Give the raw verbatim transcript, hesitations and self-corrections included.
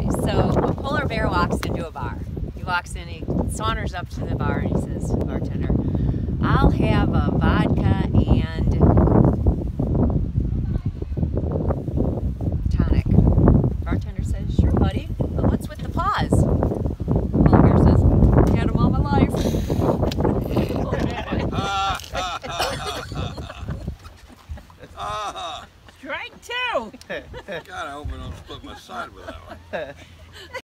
So a polar bear walks into a bar. He walks in, he saunters up to the bar and he says to the bartender, I'll have a vodka and tonic. Bartender says, sure buddy, but what's with the pause? Polar bear says, had them all my life. Strike two! God, I hope I don't split my side with that one.